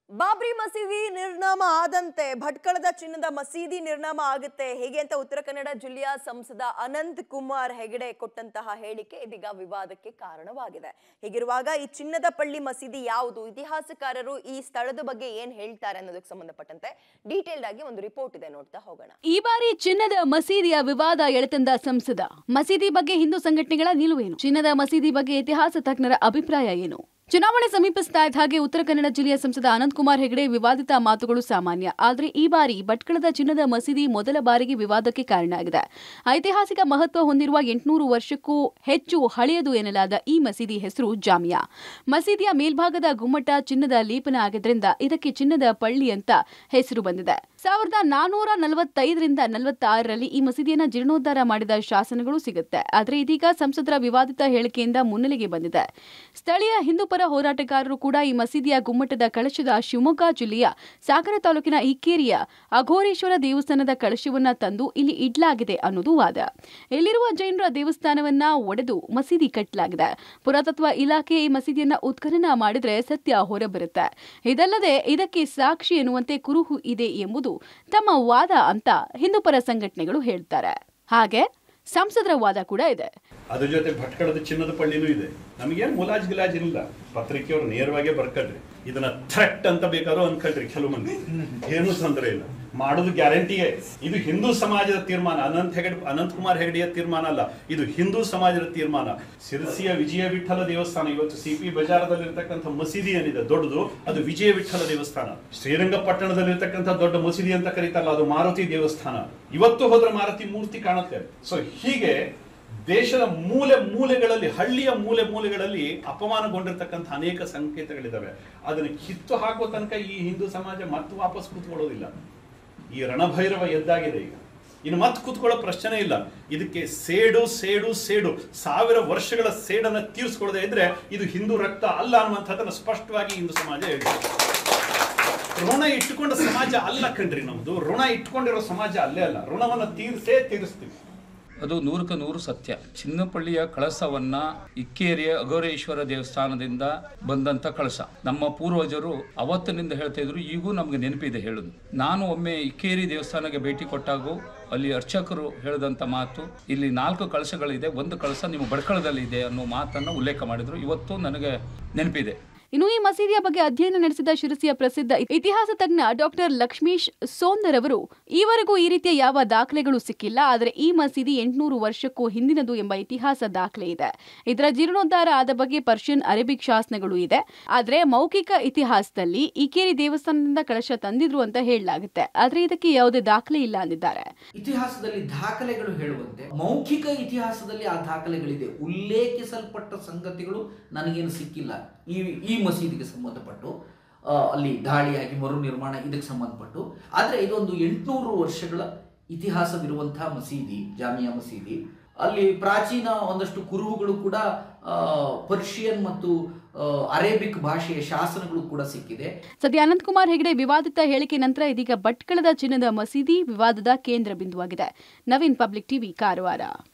ಬಾಬ್ರಿ ಮಸೀದಿ ನಿರ್ನಾಮ ಆದಂತೆ ಭಟ್ಕಳದ ಚಿನ್ನದ ಮಸೀದಿ ನಿರ್ನಾಮ ಆಗುತ್ತೆ ಹೇಗೆ ಅಂತ ಉತ್ತರ ಕನ್ನಡ ಜಿಲ್ಲೆಯ ಸಂಸದ ಅನಂತ್ ಕುಮಾರ್ ಹೆಗಡೆ ಕೊಟ್ಟಂತಹ ಹೇಳಿಕೆ ಇದೀಗ ವಿವಾದಕ್ಕೆ ಕಾರಣವಾಗಿದೆ. ಹೀಗಿರುವಾಗ ಈ ಚಿನ್ನದ ಪಳ್ಳಿ ಮಸೀದಿ ಯಾವುದು, ಇತಿಹಾಸಕಾರರು ಈ ಸ್ಥಳದ ಬಗ್ಗೆ ಏನ್ ಹೇಳ್ತಾರೆ ಅನ್ನೋದಕ್ಕೆ ಸಂಬಂಧಪಟ್ಟಂತೆ ಡೀಟೇಲ್ಡ್ ಆಗಿ ಒಂದು ರಿಪೋರ್ಟ್ ಇದೆ, ನೋಡ್ತಾ ಹೋಗೋಣ. ಈ ಬಾರಿ ಚಿನ್ನದ ಮಸೀದಿಯ ವಿವಾದ ಎಳೆತಂದ ಸಂಸದ. ಮಸೀದಿ ಬಗ್ಗೆ ಹಿಂದೂ ಸಂಘಟನೆಗಳ ನಿಲುವೇನು, ಚಿನ್ನದ ಮಸೀದಿ ಬಗ್ಗೆ ಇತಿಹಾಸ ತಜ್ಞರ ಅಭಿಪ್ರಾಯ ಏನು? ಚುನಾವಣೆ ಸಮೀಪಿಸ್ತಾ ಇದ್ದ ಹಾಗೆ ಉತ್ತರ ಕನ್ನಡ ಜಿಲ್ಲೆಯ ಸಂಸದ ಅನಂತ್ ಕುಮಾರ್ ಹೆಗಡೆ ವಿವಾದಿತ ಮಾತುಗಳು ಸಾಮಾನ್ಯ. ಆದರೆ ಈ ಬಾರಿ ಭಟ್ಕಳದ ಚಿನ್ನದ ಮಸೀದಿ ಮೊದಲ ಬಾರಿಗೆ ವಿವಾದಕ್ಕೆ ಕಾರಣ ಆಗಿದೆ. ಐತಿಹಾಸಿಕ ಮಹತ್ವ ಹೊಂದಿರುವ 800 ವರ್ಷಕ್ಕೂ ಹೆಚ್ಚು ಹಳೆಯದು ಎನ್ನಲಾದ ಈ ಮಸೀದಿ ಹೆಸರು ಜಾಮಿಯಾ. ಮಸೀದಿಯ ಮೇಲ್ಭಾಗದ ಗುಮ್ಮಟ ಚಿನ್ನದ ಲೇಪನ ಆಗಿದ್ರಿಂದ ಇದಕ್ಕೆ ಚಿನ್ನದ ಪಳ್ಳಿ ಅಂತ ಹೆಸರು ಬಂದಿದೆ. 1445ರಿಂದ 46ರಲ್ಲಿ ಈ ಮಸೀದಿಯನ್ನ ಜೀರ್ಣೋದ್ಧಾರ ಮಾಡಿದ ಶಾಸನಗಳು ಸಿಗುತ್ತೆ. ಆದರೆ ಇದೀಗ ಸಂಸದರ ವಿವಾದಿತ ಹೇಳಿಕೆಯಿಂದ ಮುನ್ನೆಲೆಗೆ ಬಂದಿದೆ. ಸ್ಥಳೀಯ ಹಿಂದೂ ಹೋರಾಟಗಾರರು ಕೂಡ ಈ ಮಸೀದಿಯ ಗುಮ್ಮಟದ ಕಳಶದ ಶಿವಮೊಗ್ಗ ಜಿಲ್ಲೆಯ ಸಾಗರ ತಾಲೂಕಿನ ಇಕ್ಕೇರಿಯ ಅಘೋರೇಶ್ವರ ದೇವಸ್ಥಾನದ ಕಳಶವನ್ನ ತಂದು ಇಲ್ಲಿ ಇಡ್ಲಾಗಿದೆ ಅನ್ನೋದು ವಾದ. ಇಲ್ಲಿರುವ ಜೈನರ ದೇವಸ್ಥಾನವನ್ನ ಒಡೆದು ಮಸೀದಿ ಕಟ್ಟಲಾಗಿದೆ. ಪುರಾತತ್ವ ಇಲಾಖೆ ಈ ಮಸೀದಿಯನ್ನ ಉತ್ಖನನ ಮಾಡಿದ್ರೆ ಸತ್ಯ ಹೊರಬರುತ್ತೆ. ಇದಲ್ಲದೆ ಇದಕ್ಕೆ ಸಾಕ್ಷಿ ಎನ್ನುವಂತೆ ಕುರುಹು ಇದೆ ಎಂಬುದು ತಮ್ಮ ವಾದ ಅಂತ ಹಿಂದೂಪರ ಸಂಘಟನೆಗಳು ಹೇಳ್ತಾರೆ. ಹಾಗೆ ಸಂಸದರ ವಾದ ಕೂಡ ಇದೆ. ಅದ್ರ ಜೊತೆ ಭಟ್ಕಳದ ಚಿನ್ನದ ಪಳ್ಳಿನೂ ಇದೆ. ನಮಗೇನು ಮುಲಾಜ್ ಗಿಲಾಜ್ ಇಲ್ಲ, ಪತ್ರಿಕೆಯವರು ನೇರವಾಗಿ ಬರ್ಕಳ್ರಿ. ಇದನ್ನ ಥ್ರೆಟ್ ಅಂತ ಬೇಕಾದ್ರೂ ಅನ್ಕಳ್ರಿ ಕೆಲವು ಮಂದಿ, ಏನು ತೊಂದರೆ ಇಲ್ಲ, ಮಾಡೋದು ಗ್ಯಾರಂಟಿಯೇ. ಇದು ಹಿಂದೂ ಸಮಾಜದ ತೀರ್ಮಾನ, ಅನಂತ್ ಕುಮಾರ್ ಹೆಗಡೆಯ ತೀರ್ಮಾನ ಅಲ್ಲ, ಇದು ಹಿಂದೂ ಸಮಾಜದ ತೀರ್ಮಾನ. ಸಿರಸಿಯ ವಿಜಯ ವಿಠಲ ದೇವಸ್ಥಾನ, ಇವತ್ತು ಸಿಪಿ ಬಜಾರದಲ್ಲಿರ್ತಕ್ಕಂಥ ಮಸೀದಿ ಏನಿದೆ ದೊಡ್ಡದು, ಅದು ವಿಜಯ ವಿಠಲ ದೇವಸ್ಥಾನ. ಶ್ರೀರಂಗಪಟ್ಟಣದಲ್ಲಿರ್ತಕ್ಕಂಥ ದೊಡ್ಡ ಮಸೀದಿ ಅಂತ ಕರೀತಾರಲ್ಲ, ಅದು ಮಾರುತಿ ದೇವಸ್ಥಾನ. ಇವತ್ತು ಹೋದ್ರೆ ಮಾರುತಿ ಮೂರ್ತಿ ಕಾಣುತ್ತೆ. ಸೊ ಹೀಗೆ ದೇಶದ ಮೂಲೆಗಳಲ್ಲಿ, ಹಳ್ಳಿಯ ಮೂಲೆಗಳಲ್ಲಿ ಅಪಮಾನಗೊಂಡಿರ್ತಕ್ಕಂಥ ಅನೇಕ ಸಂಕೇತಗಳಿದ್ದಾವೆ. ಅದನ್ನು ಕಿತ್ತು ಹಾಕುವ ತನಕ ಈ ಹಿಂದೂ ಸಮಾಜ ಮತ್ತೆ ವಾಪಸ್ ಕೂತ್ಕೊಳ್ಳೋದಿಲ್ಲ. ಈ ರಣಭೈರವ ಎದ್ದಾಗಿದೆ ಈಗ, ಇನ್ನು ಮತ್ತೆ ಕೂತ್ಕೊಳ್ಳೋ ಪ್ರಶ್ನೆ ಇಲ್ಲ. ಇದಕ್ಕೆ ಸೇಡು 1000 ವರ್ಷಗಳ ಸೇಡನ್ನು ತೀರಿಸ್ಕೊಳ್ಳದೆ ಇದ್ರೆ ಇದು ಹಿಂದೂ ರಕ್ತ ಅಲ್ಲ ಅನ್ನುವಂಥದ್ದನ್ನು ಸ್ಪಷ್ಟವಾಗಿ ಹಿಂದೂ ಸಮಾಜ ಹೇಳಿದೆ. ಋಣ ಇಟ್ಟುಕೊಂಡ ಸಮಾಜ ಅಲ್ಲ ಕಣ್ರಿ ನಮ್ದು, ಋಣ ಇಟ್ಕೊಂಡಿರೋ ಸಮಾಜ ಅಲ್ಲೇ ಅಲ್ಲ, ಋಣವನ್ನು ತೀರಿಸ್ತೀವಿ. ಅದು 100% ಸತ್ಯ. ಚಿನ್ನಪಳ್ಳಿಯ ಕಳಸವನ್ನ ಇಕ್ಕೇರಿಯ ಅಘೋರೇಶ್ವರ ದೇವಸ್ಥಾನದಿಂದ ಬಂದಂತ ಕಳಸ. ನಮ್ಮ ಪೂರ್ವಜರು ಅವತ್ತಿನಿಂದ ಹೇಳ್ತಾ ಇದ್ರು, ಈಗೂ ನಮ್ಗೆ ನೆನಪಿದೆ ಹೇಳುದು. ನಾನು ಒಮ್ಮೆ ಇಕ್ಕೇರಿ ದೇವಸ್ಥಾನಕ್ಕೆ ಭೇಟಿ ಕೊಟ್ಟಾಗೂ ಅಲ್ಲಿ ಅರ್ಚಕರು ಹೇಳಿದಂತ ಮಾತು, ಇಲ್ಲಿ 4 ಕಳಸಗಳಿದೆ, ಒಂದು ಕಳಸ ನಿಮ್ಮ ಭಟ್ಕಳದಲ್ಲಿ ಇದೆ ಅನ್ನೋ ಮಾತನ್ನು ಉಲ್ಲೇಖ ಮಾಡಿದ್ರು. ಇವತ್ತು ನನಗೆ ನೆನಪಿದೆ. ಇನ್ನು ಈ ಮಸೀದಿಯ ಬಗ್ಗೆ ಅಧ್ಯಯನ ನಡೆಸಿದ ಶಿರಸಿಯ ಪ್ರಸಿದ್ಧ ಇತಿಹಾಸ ತಜ್ಞ ಡಾಕ್ಟರ್ ಲಕ್ಷ್ಮೀಶ್ ಸೋಂದರ್ ಅವರು, ಈವರೆಗೂ ಈ ರೀತಿಯ ಯಾವ ದಾಖಲೆಗಳು ಸಿಕ್ಕಿಲ್ಲ, ಆದರೆ ಈ ಮಸೀದಿ 800 ವರ್ಷಕ್ಕೂ ಹಿಂದಿನದು ಎಂಬ ಇತಿಹಾಸ ದಾಖಲೆ ಇದೆ. ಇದರ ಜೀರ್ಣೋದ್ಧಾರ ಆದ ಬಗ್ಗೆ ಪರ್ಷಿಯನ್ ಅರೇಬಿಕ್ ಶಾಸನಗಳು ಇದೆ. ಆದರೆ ಮೌಖಿಕ ಇತಿಹಾಸದಲ್ಲಿ ಇಕ್ಕೇರಿ ದೇವಸ್ಥಾನದಿಂದ ಕಳಶ ತಂದಿದ್ರು ಅಂತ ಹೇಳಲಾಗುತ್ತೆ. ಆದರೆ ಇದಕ್ಕೆ ಯಾವುದೇ ದಾಖಲೆ ಇಲ್ಲ ಅಂದಿದ್ದಾರೆ. ಇತಿಹಾಸದಲ್ಲಿ ದಾಖಲೆಗಳು ಹೇಳುವಂತೆ ಮೌಖಿಕ ಇತಿಹಾಸದಲ್ಲಿ ಆ ದಾಖಲೆಗಳಿದೆ. ಉಲ್ಲೇಖಿಸಲ್ಪಟ್ಟ ಸಂಗತಿಗಳು ನನಗೇನು ಸಿಕ್ಕಿಲ್ಲ ಈ ಮಸೀದಿಗೆ ಸಂಬಂಧಪಟ್ಟು, ಅಲ್ಲಿ ದಾಳಿಯಾಗಿ ಮರು ನಿರ್ಮಾಣ ಇದಕ್ಕೆ ಸಂಬಂಧಪಟ್ಟು. ಆದರೆ ಇದೊಂದು 800 ವರ್ಷಗಳ ಇತಿಹಾಸವಿರುವಂತಹ ಮಸೀದಿ, ಜಾಮಿಯಾ ಮಸೀದಿ. ಅಲ್ಲಿ ಪ್ರಾಚೀನ ಒಂದಷ್ಟು ಕುರುಹುಗಳು ಕೂಡ, ಪರ್ಷಿಯನ್ ಮತ್ತು ಅರೇಬಿಕ್ ಭಾಷೆಯ ಶಾಸನಗಳು ಕೂಡ ಸಿಕ್ಕಿದೆ. ಸದ್ಯ ಅನಂತ್ ಕುಮಾರ್ ಹೆಗಡೆ ವಿವಾದಿತ ಹೇಳಿಕೆ ನಂತರ ಇದೀಗ ಭಟ್ಕಳದ ಚಿನ್ನದ ಮಸೀದಿ ವಿವಾದದ ಕೇಂದ್ರ ಬಿಂದುವಾಗಿದೆ. Naveen, public TV, Karwar.